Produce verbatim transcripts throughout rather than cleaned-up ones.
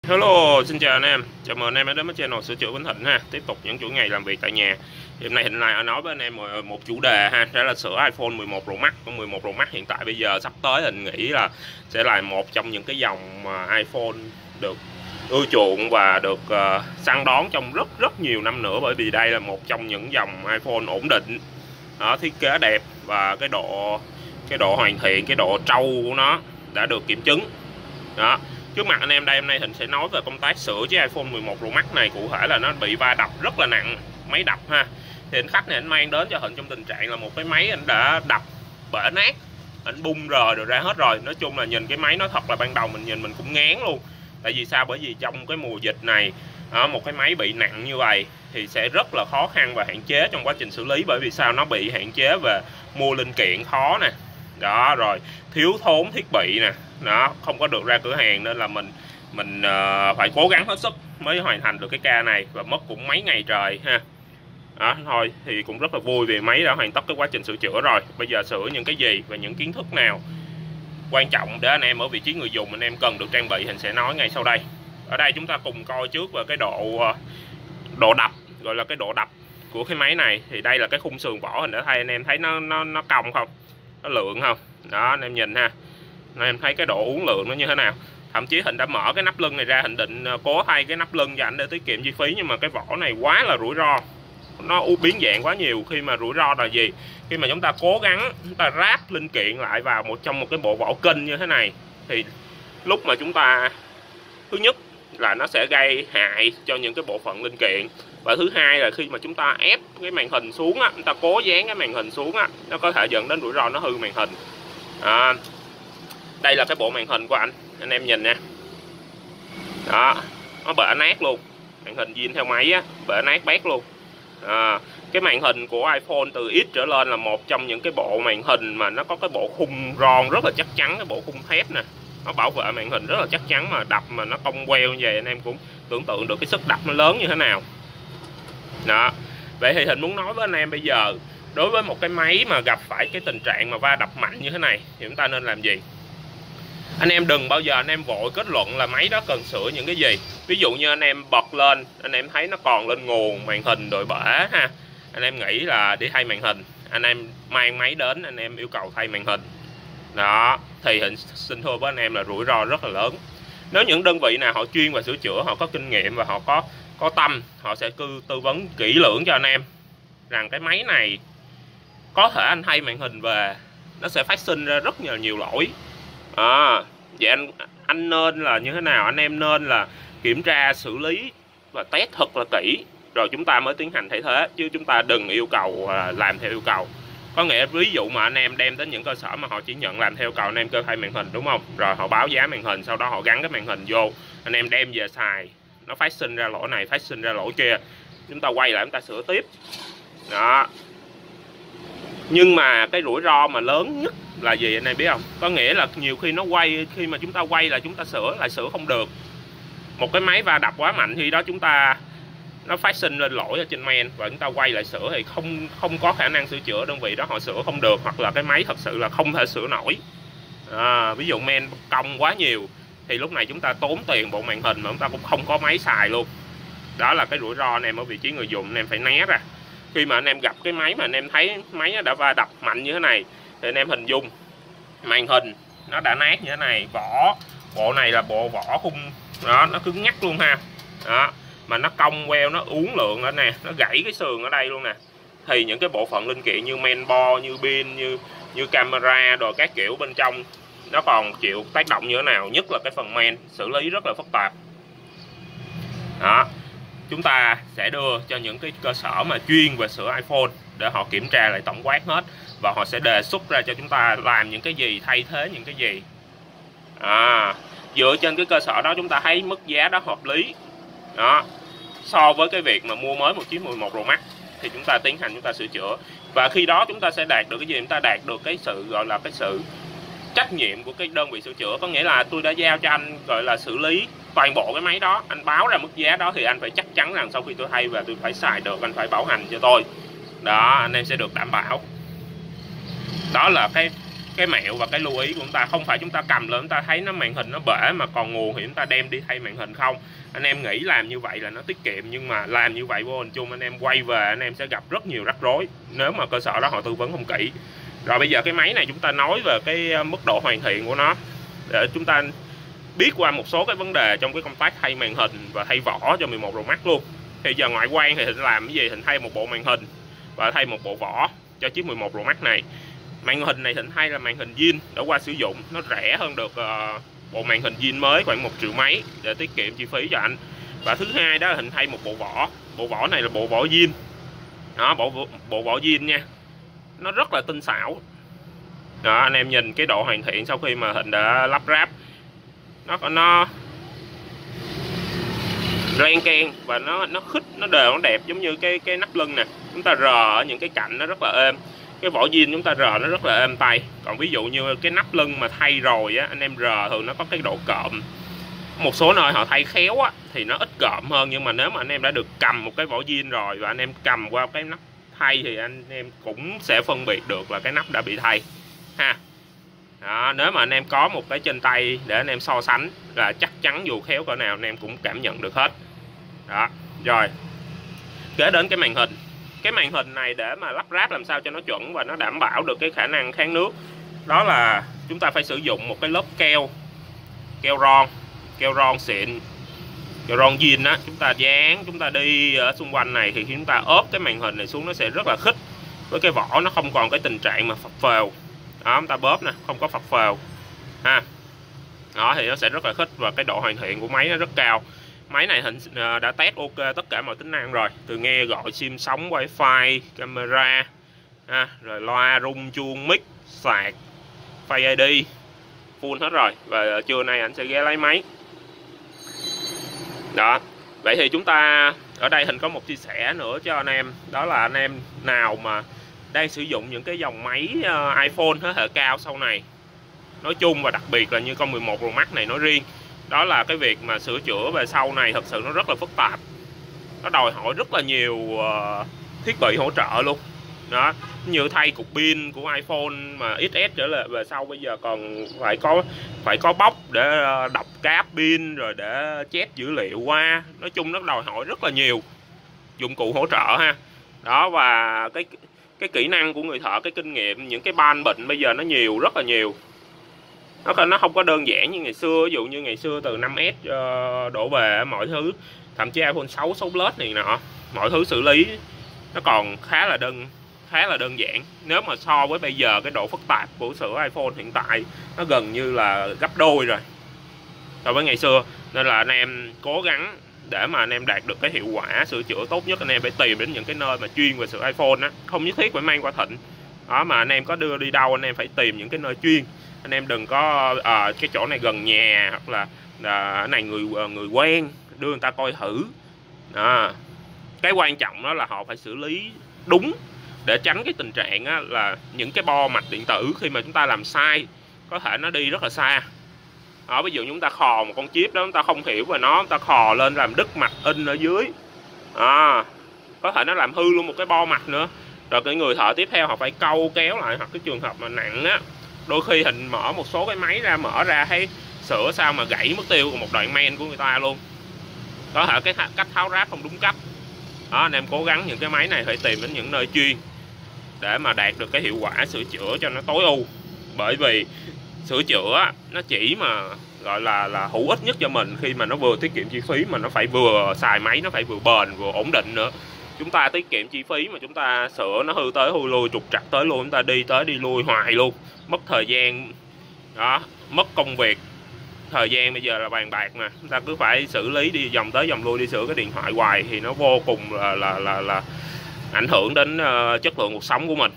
Hello, xin chào anh em. Chào mừng anh em đến với channel sửa chữa Bến Thịnh ha. Tiếp tục những chuỗi ngày làm việc tại nhà. Thì hôm nay Thịnh lại nói với anh em một, một chủ đề ha, đó là sửa iPhone mười một Pro Max. Con mười một Pro Max hiện tại bây giờ sắp tới Thịnh nghĩ là sẽ là một trong những cái dòng mà iPhone được ưa chuộng và được uh, săn đón trong rất rất nhiều năm nữa, bởi vì đây là một trong những dòng iPhone ổn định, đó, thiết kế đẹp và cái độ cái độ hoàn thiện, cái độ trâu của nó đã được kiểm chứng. Đó. Trước mặt anh em đây, hôm nay Thịnh sẽ nói về công tác sửa chiếc iPhone mười một Pro Max này. Cụ thể là nó bị va đập rất là nặng, máy đập ha. Thì anh khách này anh mang đến cho Thịnh trong tình trạng là một cái máy anh đã đập bể nát, anh bung rời được ra hết rồi. Nói chung là nhìn cái máy nó thật là ban đầu mình nhìn mình cũng ngán luôn. Tại vì sao? Bởi vì trong cái mùa dịch này, một cái máy bị nặng như vậy thì sẽ rất là khó khăn và hạn chế trong quá trình xử lý. Bởi vì sao? Nó bị hạn chế về mua linh kiện khó nè, đó, rồi thiếu thốn thiết bị nè, đó, không có được ra cửa hàng, nên là mình mình uh, phải cố gắng hết sức mới hoàn thành được cái ca này, và mất cũng mấy ngày trời ha. Đó, thôi thì cũng rất là vui vì máy đã hoàn tất cái quá trình sửa chữa rồi. Bây giờ sửa những cái gì và những kiến thức nào quan trọng để anh em ở vị trí người dùng anh em cần được trang bị, mình sẽ nói ngay sau đây. Ở đây chúng ta cùng coi trước về cái độ độ đập, gọi là cái độ đập của cái máy này. Thì đây là cái khung sườn vỏ, hình đã thay anh em thấy nó nó nó cong không, nó lượng không, đó anh em nhìn ha, anh em thấy cái độ uốn lượn nó như thế nào. Thậm chí Thịnh đã mở cái nắp lưng này ra, Thịnh định cố thay cái nắp lưng cho anh để tiết kiệm chi phí, nhưng mà cái vỏ này quá là rủi ro, nó biến dạng quá nhiều. Khi mà rủi ro là gì? Khi mà chúng ta cố gắng chúng ta ráp linh kiện lại vào một trong một cái bộ vỏ kênh như thế này, thì lúc mà chúng ta, thứ nhất là nó sẽ gây hại cho những cái bộ phận linh kiện, và thứ hai là khi mà chúng ta ép cái màn hình xuống á, chúng ta cố dán cái màn hình xuống á, nó có thể dẫn đến rủi ro nó hư màn hình. À, đây là cái bộ màn hình của anh, anh em nhìn nè, đó, nó bể nát luôn, màn hình zin theo máy á, bể nát bét luôn. À, cái màn hình của iPhone từ X trở lên là một trong những cái bộ màn hình mà nó có cái bộ khung ron rất là chắc chắn, cái bộ khung thép nè, nó bảo vệ màn hình rất là chắc chắn, mà đập mà nó cong queo như vậy anh em cũng tưởng tượng được cái sức đập nó lớn như thế nào. Đó. Vậy thì Thịnh muốn nói với anh em bây giờ, đối với một cái máy mà gặp phải cái tình trạng mà va đập mạnh như thế này thì chúng ta nên làm gì? Anh em đừng bao giờ anh em vội kết luận là máy đó cần sửa những cái gì. Ví dụ như anh em bật lên, anh em thấy nó còn lên nguồn, màn hình đội bể ha, anh em nghĩ là đi thay màn hình, anh em mang máy đến anh em yêu cầu thay màn hình, đó, thì Thịnh xin thưa với anh em là rủi ro rất là lớn. Nếu những đơn vị nào họ chuyên và sửa chữa, họ có kinh nghiệm và họ có có tâm, họ sẽ cư tư vấn kỹ lưỡng cho anh em rằng cái máy này có thể anh thay màn hình về nó sẽ phát sinh ra rất nhiều nhiều lỗi. À, vậy anh anh nên là như thế nào? Anh em nên là kiểm tra, xử lý và test thật là kỹ rồi chúng ta mới tiến hành thay thế, chứ chúng ta đừng yêu cầu làm theo yêu cầu. Có nghĩa ví dụ mà anh em đem đến những cơ sở mà họ chỉ nhận làm theo cầu anh em cơ thay màn hình, đúng không? Rồi họ báo giá màn hình, sau đó họ gắn cái màn hình vô, anh em đem về xài, nó phát sinh ra lỗi này, phát sinh ra lỗi kia, chúng ta quay lại chúng ta sửa tiếp. Đó. Nhưng mà cái rủi ro mà lớn nhất là gì anh em biết không? Có nghĩa là nhiều khi nó quay, khi mà chúng ta quay là chúng ta sửa lại sửa không được. Một cái máy va đập quá mạnh, khi đó chúng ta nó phát sinh lên lỗi ở trên main và chúng ta quay lại sửa thì không không có khả năng sửa chữa, đơn vị đó họ sửa không được, hoặc là cái máy thật sự là không thể sửa nổi. À, ví dụ main cong quá nhiều thì lúc này chúng ta tốn tiền bộ màn hình mà chúng ta cũng không có máy xài luôn. Đó là cái rủi ro anh em ở vị trí người dùng anh em phải né ra. Khi mà anh em gặp cái máy mà anh em thấy máy nó đã va đập mạnh như thế này thì anh em hình dung màn hình nó đã nát như thế này, vỏ bộ này là bộ vỏ khung đó, nó cứng nhắc luôn ha, đó, mà nó cong queo, nó uốn lượn nữa nè, nó gãy cái sườn ở đây luôn nè, thì những cái bộ phận linh kiện như mainboard, như pin, như như camera rồi các kiểu bên trong nó còn chịu tác động như thế nào, nhất là cái phần main xử lý rất là phức tạp. Đó, chúng ta sẽ đưa cho những cái cơ sở mà chuyên về sửa iPhone để họ kiểm tra lại tổng quát hết, và họ sẽ đề xuất ra cho chúng ta làm những cái gì, thay thế những cái gì. À, dựa trên cái cơ sở đó chúng ta thấy mức giá đó hợp lý đó, so với cái việc mà mua mới một chiếc mười một Pro Max thì chúng ta tiến hành chúng ta sửa chữa, và khi đó chúng ta sẽ đạt được cái gì? Chúng ta đạt được cái sự gọi là cái sự trách nhiệm của cái đơn vị sửa chữa. Có nghĩa là tôi đã giao cho anh gọi là xử lý toàn bộ cái máy đó, anh báo ra mức giá đó thì anh phải chắc chắn rằng sau khi tôi thay về tôi phải xài được, anh phải bảo hành cho tôi. Đó, anh em sẽ được đảm bảo. Đó là cái cái mẹo và cái lưu ý của chúng ta. Không phải chúng ta cầm lên chúng ta thấy nó màn hình nó bể mà còn nguồn thì chúng ta đem đi thay màn hình không. Anh em nghĩ làm như vậy là nó tiết kiệm, nhưng mà làm như vậy vô hình chung anh em quay về anh em sẽ gặp rất nhiều rắc rối nếu mà cơ sở đó họ tư vấn không kỹ. Rồi bây giờ cái máy này chúng ta nói về cái mức độ hoàn thiện của nó để chúng ta biết qua một số cái vấn đề trong cái công tác thay màn hình và thay vỏ cho mười một Pro Max luôn. Thì giờ ngoại quan thì Thịnh làm cái gì? Thịnh thay một bộ màn hình và thay một bộ vỏ cho chiếc mười một Pro Max này. Màn hình này Thịnh thay là màn hình zin đã qua sử dụng, nó rẻ hơn được uh, bộ màn hình zin mới khoảng một triệu mấy để tiết kiệm chi phí cho anh. Và thứ hai đó là Thịnh thay một bộ vỏ. Bộ vỏ này là bộ vỏ zin. Đó, bộ bộ vỏ zin nha. Nó rất là tinh xảo. Đó, anh em nhìn cái độ hoàn thiện sau khi mà Thịnh đã lắp ráp. Nó nó ren ken và nó nó khít, nó đều, nó đẹp giống như cái cái nắp lưng nè. Chúng ta rờ ở những cái cạnh nó rất là êm. Cái vỏ zin chúng ta rờ nó rất là êm tay. Còn ví dụ như cái nắp lưng mà thay rồi á, anh em rờ thường nó có cái độ cộm. Một số nơi họ thay khéo á thì nó ít cộm hơn, nhưng mà nếu mà anh em đã được cầm một cái vỏ zin rồi và anh em cầm qua cái nắp thay thì anh em cũng sẽ phân biệt được là cái nắp đã bị thay ha. Đó, nếu mà anh em có một cái trên tay để anh em so sánh là chắc chắn dù khéo cỡ nào anh em cũng cảm nhận được hết. Đó, rồi kế đến cái màn hình. Cái màn hình này để mà lắp ráp làm sao cho nó chuẩn và nó đảm bảo được cái khả năng kháng nước, đó là chúng ta phải sử dụng một cái lớp keo, keo ron, keo ron xịn, keo ron zin á. Chúng ta dán, chúng ta đi ở xung quanh này thì khi chúng ta ốp cái màn hình này xuống nó sẽ rất là khít, với cái vỏ nó không còn cái tình trạng mà phập phều. Đó, chúng ta bóp nè, không có phập phều ha. Đó thì nó sẽ rất là khít và cái độ hoàn thiện của máy nó rất cao. Máy này Thịnh đã test ok tất cả mọi tính năng rồi, từ nghe gọi, sim sóng, wifi, camera, ha, rồi loa, rung, chuông, mic, sạc, Face i đê, full hết rồi. Và trưa nay anh sẽ ghé lấy máy. Đó, vậy thì chúng ta ở đây Thịnh có một chia sẻ nữa cho anh em, đó là anh em nào mà đang sử dụng những cái dòng máy uh, iPhone thế hệ cao sau này nói chung, và đặc biệt là như con mười một Pro Max này nói riêng, đó là cái việc mà sửa chữa về sau này thật sự nó rất là phức tạp. Nó đòi hỏi rất là nhiều uh, thiết bị hỗ trợ luôn. Đó, như thay cục pin của iPhone mà ích ét trở lại về sau bây giờ còn phải có phải có bóc để đọc cáp pin, rồi để chép dữ liệu qua. Nói chung nó đòi hỏi rất là nhiều dụng cụ hỗ trợ ha. Đó, và cái cái kỹ năng của người thợ, cái kinh nghiệm, những cái ban bệnh bây giờ nó nhiều, rất là nhiều. Nó nó không có đơn giản như ngày xưa. Ví dụ như ngày xưa từ năm S uh, đổ về mọi thứ, thậm chí iPhone sáu, sáu Plus này nọ, mọi thứ xử lý nó còn khá là đơn khá là đơn giản. Nếu mà so với bây giờ cái độ phức tạp của sửa iPhone hiện tại nó gần như là gấp đôi rồi so với ngày xưa. Nên là anh em cố gắng để mà anh em đạt được cái hiệu quả sửa chữa tốt nhất, anh em phải tìm đến những cái nơi mà chuyên về sửa iPhone á, không nhất thiết phải mang qua Thịnh. Đó, mà anh em có đưa đi đâu anh em phải tìm những cái nơi chuyên. Anh em đừng có à, cái chỗ này gần nhà, hoặc là à, này người người quen đưa người ta coi thử. Đó. Cái quan trọng đó là họ phải xử lý đúng để tránh cái tình trạng á, là những cái bo mạch điện tử khi mà chúng ta làm sai có thể nó đi rất là xa. Đó, ví dụ chúng ta khò một con chip đó, chúng ta không hiểu về nó, chúng ta khò lên làm đứt mạch in ở dưới, à, có thể nó làm hư luôn một cái bo mạch nữa. Rồi cái người thợ tiếp theo họ phải câu kéo lại, hoặc cái trường hợp mà nặng á, đôi khi Thịnh mở một số cái máy ra, mở ra thấy sửa sao mà gãy mất tiêu một đoạn main của người ta luôn. Có thể cái cách tháo ráp không đúng cách. Đó, anh em cố gắng những cái máy này phải tìm đến những nơi chuyên để mà đạt được cái hiệu quả sửa chữa cho nó tối ưu. Bởi vì sửa chữa nó chỉ mà gọi là là hữu ích nhất cho mình khi mà nó vừa tiết kiệm chi phí, mà nó phải vừa xài máy nó phải vừa bền vừa ổn định nữa. Chúng ta tiết kiệm chi phí mà chúng ta sửa nó hư tới hư lui, trục trặc tới luôn, chúng ta đi tới đi lui hoài luôn, mất thời gian. Đó, mất công việc. Thời gian bây giờ là vàng bạc mà, chúng ta cứ phải xử lý đi vòng tới vòng lui, đi sửa cái điện thoại hoài thì nó vô cùng là là là, là ảnh hưởng đến uh, chất lượng cuộc sống của mình.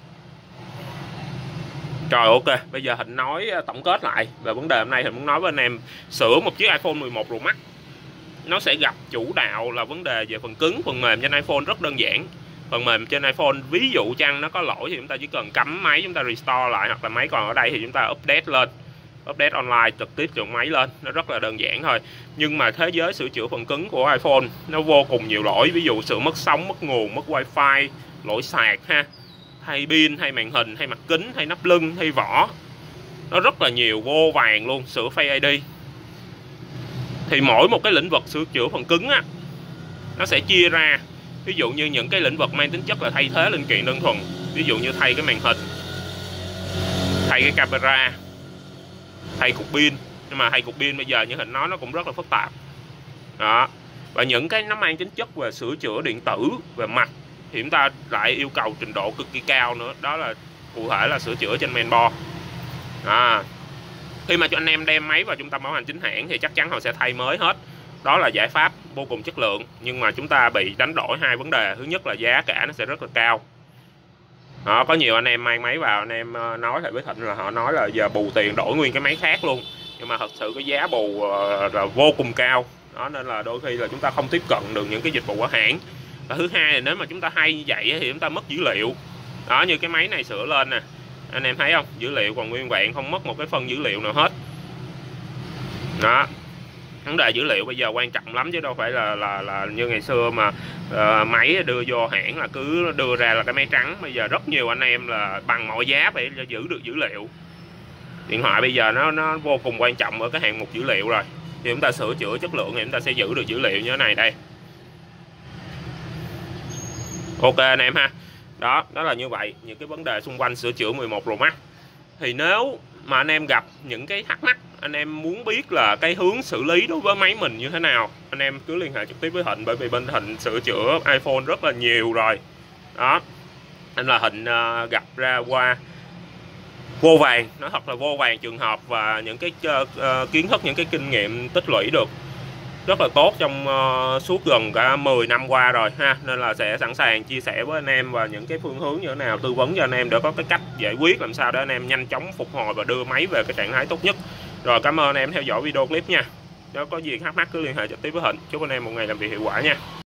Rồi ok, bây giờ Thịnh nói tổng kết lại về vấn đề hôm nay. Thịnh muốn nói với anh em, sửa một chiếc iPhone mười một Pro Max nó sẽ gặp chủ đạo là vấn đề về phần cứng. Phần mềm trên iPhone rất đơn giản. Phần mềm trên iPhone ví dụ chăng nó có lỗi thì chúng ta chỉ cần cắm máy, chúng ta restore lại, hoặc là máy còn ở đây thì chúng ta update lên, update online trực tiếp từ máy lên. Nó rất là đơn giản thôi. Nhưng mà thế giới sửa chữa phần cứng của iPhone nó vô cùng nhiều lỗi. Ví dụ sự mất sóng, mất nguồn, mất wifi, lỗi sạc ha, hay pin, hay màn hình, hay mặt kính, hay nắp lưng, hay vỏ. Nó rất là nhiều, vô vàng luôn, sửa Face i đê. Thì mỗi một cái lĩnh vực sửa chữa phần cứng á, nó sẽ chia ra. Ví dụ như những cái lĩnh vực mang tính chất là thay thế linh kiện đơn thuần, ví dụ như thay cái màn hình, thay cái camera, thay cục pin. Nhưng mà thay cục pin bây giờ như Thịnh nói nó cũng rất là phức tạp đó. Và những cái nó mang tính chất về sửa chữa điện tử, về mặt thì chúng ta lại yêu cầu trình độ cực kỳ cao nữa. Đó là cụ thể là sửa chữa trên mainboard à. Khi mà cho anh em đem máy vào trung tâm bảo hành chính hãng thì chắc chắn họ sẽ thay mới hết. Đó là giải pháp vô cùng chất lượng. Nhưng mà chúng ta bị đánh đổi hai vấn đề. Thứ nhất là giá cả nó sẽ rất là cao đó. Có nhiều anh em mang máy vào, anh em nói lại với Thịnh là họ nói là giờ bù tiền đổi nguyên cái máy khác luôn. Nhưng mà thật sự cái giá bù là vô cùng cao đó, nên là đôi khi là chúng ta không tiếp cận được những cái dịch vụ của hãng. Và thứ hai là nếu mà chúng ta hay như vậy thì chúng ta mất dữ liệu đó. Như cái máy này sửa lên nè, anh em thấy không, dữ liệu còn nguyên vẹn, không mất một cái phân dữ liệu nào hết đó. Vấn đề dữ liệu bây giờ quan trọng lắm chứ đâu phải là là, là như ngày xưa mà uh, máy đưa vô hãng là cứ đưa ra là cái máy trắng. Bây giờ rất nhiều anh em là bằng mọi giá phải giữ được dữ liệu. Điện thoại bây giờ nó nó vô cùng quan trọng ở cái hạng mục dữ liệu rồi. Thì chúng ta sửa chữa chất lượng thì chúng ta sẽ giữ được dữ liệu như thế này đây. Ok anh em ha. Đó, đó là như vậy, những cái vấn đề xung quanh sửa chữa mười một Pro Max. Thì nếu mà anh em gặp những cái thắc mắc, anh em muốn biết là cái hướng xử lý đối với máy mình như thế nào, anh em cứ liên hệ trực tiếp với Thịnh, bởi vì bên Thịnh sửa chữa iPhone rất là nhiều rồi. Đó. Nên là Thịnh uh, gặp ra qua vô vàng, nó thật là vô vàng trường hợp và những cái uh, kiến thức, những cái kinh nghiệm tích lũy được rất là tốt trong uh, suốt gần cả mười năm qua rồi ha. Nên là sẽ sẵn sàng chia sẻ với anh em và những cái phương hướng như thế nào, tư vấn cho anh em để có cái cách giải quyết làm sao để anh em nhanh chóng phục hồi và đưa máy về cái trạng thái tốt nhất. Rồi cảm ơn anh em theo dõi video clip nha. Nếu có gì thắc mắc cứ liên hệ trực tiếp với Thịnh. Chúc anh em một ngày làm việc hiệu quả nha.